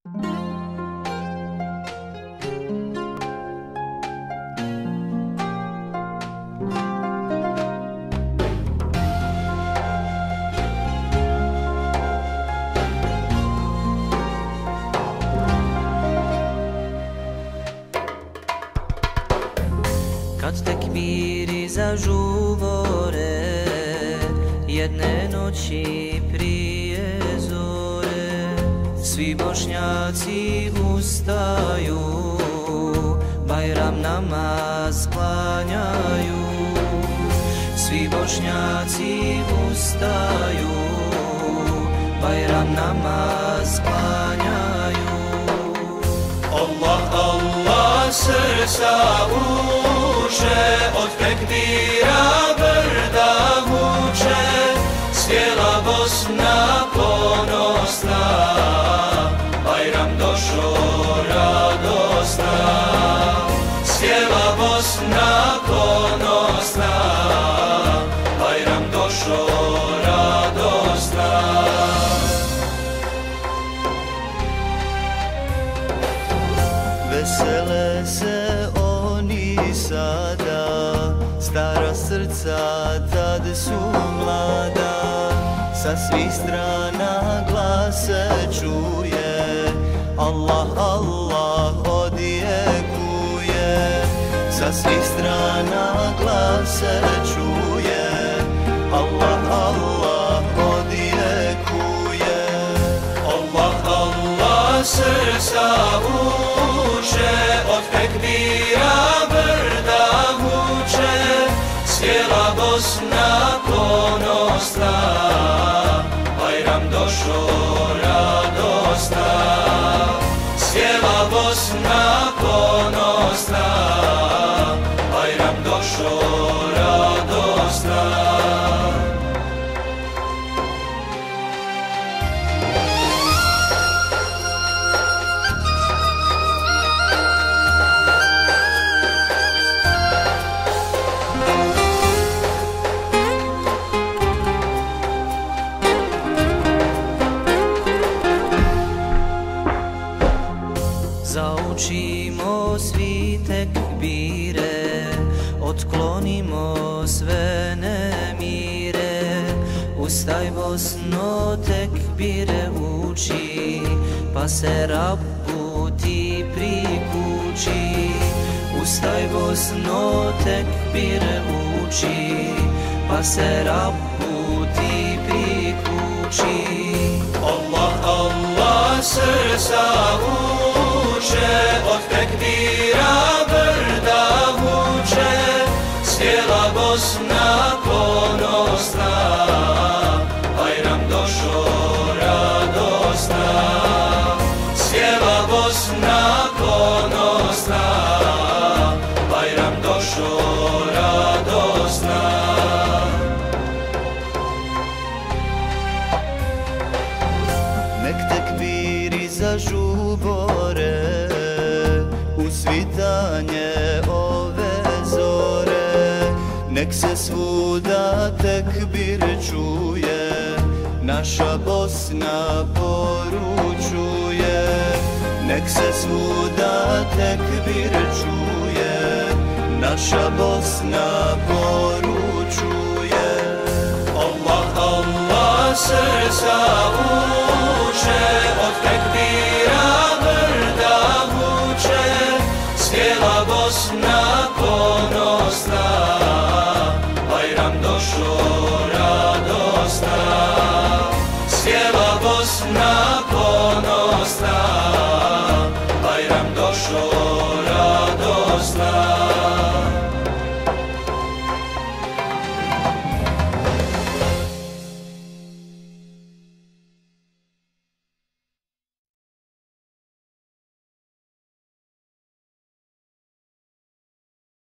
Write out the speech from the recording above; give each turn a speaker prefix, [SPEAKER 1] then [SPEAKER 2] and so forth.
[SPEAKER 1] Kad tekbiri zažuvore, jedne noći prije zore, svi Bošnjaci ustaju, Bajram namaz klanjaju. Svi Bošnjaci ustaju, Bajram namaz klanjaju.
[SPEAKER 2] Allah, Allah, srca vuče, od tekbira brda vuče, sjela Bosna ponosna, Bajram došo radosna. Sjela Bosna ponosna, Bajram došo radosna.
[SPEAKER 3] Vesele se oni sada, stara srca tad su mlada. Sa svih strana glas se čuje, Allah, Allah odjekuje. Sa svih strana glas se čuje, Allah, Allah odjekuje.
[SPEAKER 2] Allah, Allah, srca vuče, od tekbira brda vuče, sjela Bosna ponosna, Bajram došo radosna. Sjela Bosna ponosna, Bajram došo radosna.
[SPEAKER 1] Zaučimo svi tekbire, otklonimo sve nemire. Ustaj Bosno, tekbire uči, pa se Rabbu ti prikući. Ustaj Bosno, tekbire uči, pa se Rabbu ti prikući.
[SPEAKER 2] Allah, Allah, srca vuče, od tekbira brda vuče, sjela Bosna ponosna, Bajram došo radosna. Sjela Bosna ponosna, Bajram došo radosna.
[SPEAKER 3] Nek tekbiri zažubore, u svitanje ove zore. Nek se svuda tekbir čuje, naša Bosna poručuje. Nek se svuda tekbir čuje, naša Bosna poručuje.
[SPEAKER 2] Allah, Allah, srca vuče, od tekbira brda vuče, sjela Bosna ponosna, Bajram došo radosna. Sjela